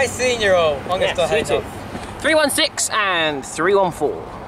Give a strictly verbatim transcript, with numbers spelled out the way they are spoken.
Nice seeing you all. I'm yes, going to you too. three one six and three one four.